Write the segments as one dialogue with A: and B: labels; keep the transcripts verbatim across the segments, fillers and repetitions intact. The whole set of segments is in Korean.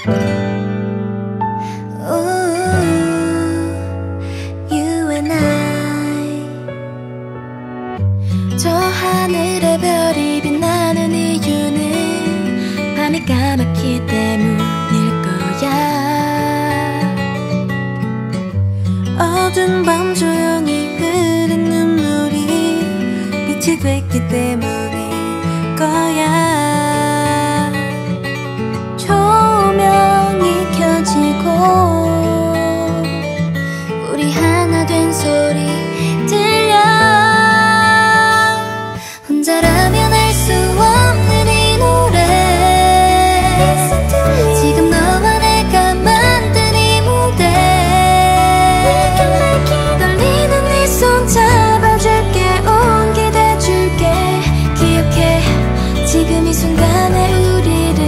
A: You and I. 저 하늘의 별이 빛나는 이유는 밤이 까맣기 때문일 거야. 어두운 밤 조용히 흐른 눈물이 빛이 됐기 때문일 거야. 조명이 켜지고 우리 하나 된 소리 들려. 혼자라면 알 수 없는 이 노래, 지금 너와 내가 만든 이 무대. 떨리는 네 손 잡아줄게, 온기 돼줄게. 기억해 지금 이 순간의 우리를.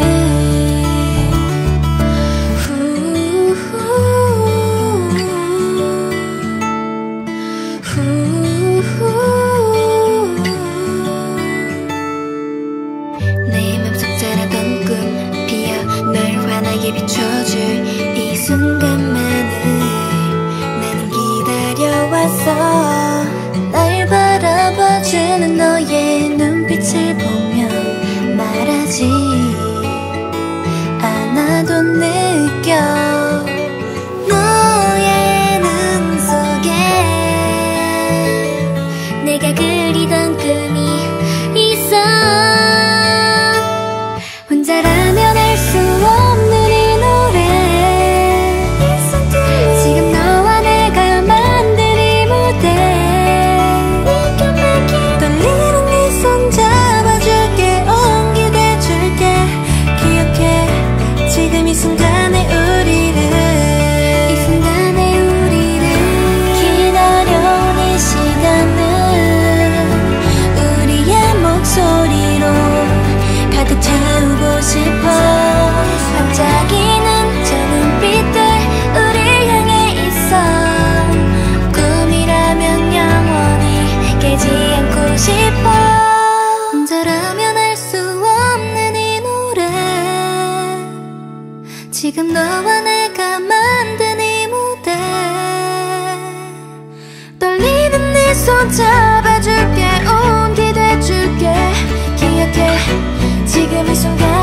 A: 내 맘속 자라던 꿈 피어 널 환하게 비춰줄 이 순간만을 나는 기다려왔어. 날 바라봐주는 너의 눈빛을 보면 말하지 않아도 느껴. 너의 눈 속에 내가 그리던 꿈이 있어. 혼자라면 알 수 없는 이 노래, 지금 너와 내가 만든 이 무대. 떨리는 네 손 잡아줄게, 온기 돼줄게. 기억해 지금 이 순간의 우리를. 이 순간의 우리를 기다려온 이 시간을 우리의 목소리로 가득 채우고 싶어. 반짝이는 저 눈빛들 우릴 향해 있어. 꿈이라면 영원히 깨지 않고 싶어. 혼자라면 알 수 없는 이 노래, 지금 너와 내가 만든 이 무대. 떨리는 네 손 잡아줄게, 온기 돼줄게. 기억해 지금 이 순간